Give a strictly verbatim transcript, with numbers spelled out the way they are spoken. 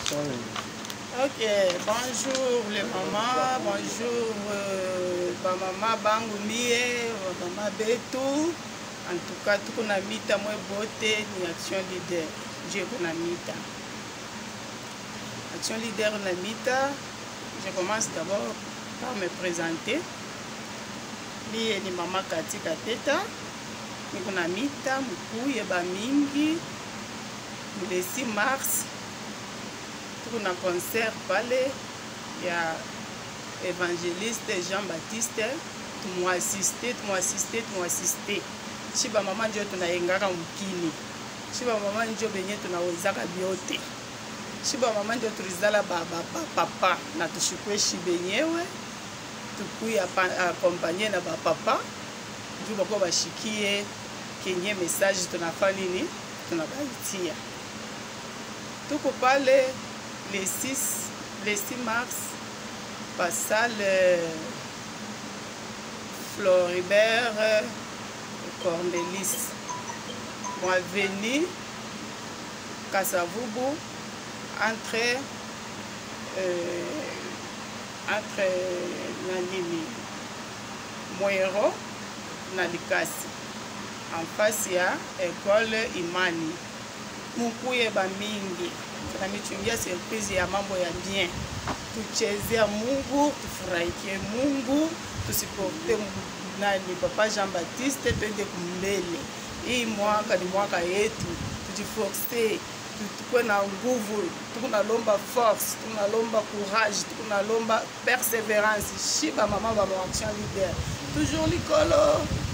Ok, bonjour les mamans, bonjour euh, ba maman bangu mie, ba maman betu. En tout cas, tout qu'on a mis à moi beauté ni Action Leader. Dieu qu'on a mis à Action Leader on a mis à. Je commence d'abord par me présenter. Mie ni maman Kati Kateta. Ni qu'on a mis à mukuu yeba mingi. Le six mars. Tout un concert pale ya évangéliste Jean-Baptiste. Tu m'as assisté, tu m'as assisté, tu m'as assisté. Chiba maman njo tunayengaka mukini. Chiba maman njo benye tunawezaka biote. Chiba maman njo tulizala baba papa na tushikwe shibenyewe. Tukuya accompagner na ba papa. Njo bako bashikie kenye message tunafanya nini? Tunabaitia. Tuko pale le six mars par salle Floribert Cornelis. Moi venu Kasavubu entre euh, entre Nanini Moero Nalikasi en face ya école Imani. Mukuye ba mingi tunamichungia surprise ya mambo ya bien. Tuchezea Mungu, tufurahikie Mungu, tusiporte nani papa Jean-Baptiste twende kumbele. Hii mwaka ni mwaka yetu, tujiforce, tukue na nguvu, tukunalomba force, tukunalomba courage, tukunalomba persévérance. Shiba mama ba Action Leader. Toujours likolo.